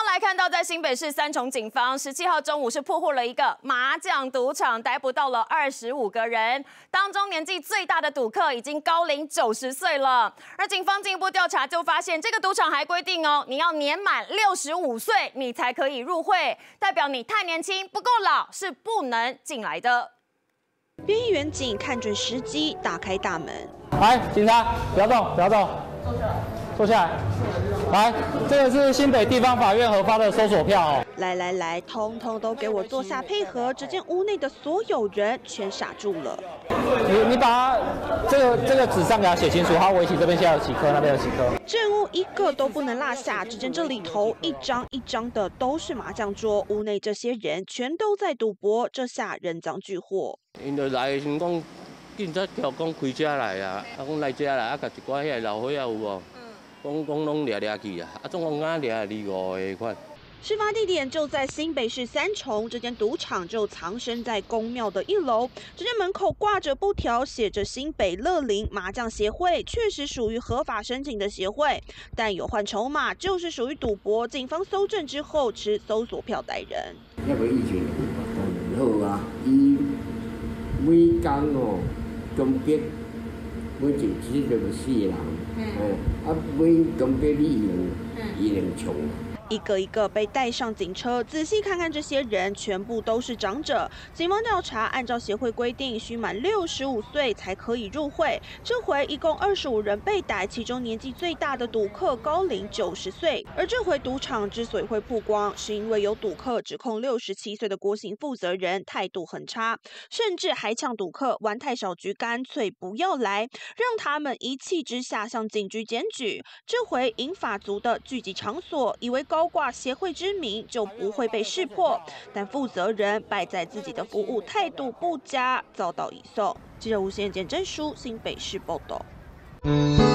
来看到，在新北市三重警方17号中午是破获了一个麻将赌场，逮捕到了25个人，当中年纪最大的赌客已经高龄90岁了。而警方进一步调查就发现，这个赌场还规定哦，你要年满65岁你才可以入会，代表你太年轻不够老是不能进来的。 便衣员警看准时机，打开大门。 来，警察，不要动，不要动，坐下来。来，这个是新北地方法院核发的搜索票哦。 来，通通都给我坐下配合。只见屋内的所有人全傻住了。 你把这个纸上给他写清楚，他围棋这边现在有几颗，那边有几颗。 证物一个都不能落下。只见这里头一张一张的都是麻将桌，屋内这些人全都在赌博，这下人赃俱获。 因就来的时讲，警察叫讲开车来啊，讲来车来啊，甲一寡遐老伙仔有无？讲拢掠去啊，总共掠25个款。 事发地点就在新北市三重，这间赌场就藏身在公庙的1楼。只见门口挂着布条，写着新北乐龄麻将协会，确实属于合法申请的协会，但有换筹码，就是属于赌博。警方搜证之后，持搜索票逮人。 那个以前很好啊，伊每天哦，总结每一次就4人，每总结伊能冲。 一个一个被带上警车，仔细看看这些人，全部都是长者。警方调查，按照协会规定，需满65岁才可以入会。这回一共25人被逮，其中年纪最大的赌客高龄90岁。而这回赌场之所以会曝光，是因为有赌客指控67岁的国行负责人态度很差，甚至还呛赌客玩太少局，干脆不要来，让他们一气之下向警局检举。这回银发族的聚集场所，以为高挂协会之名就不会被识破，但负责人败在自己的服务态度不佳，遭到移送。记者吴贤简真书新北市报道。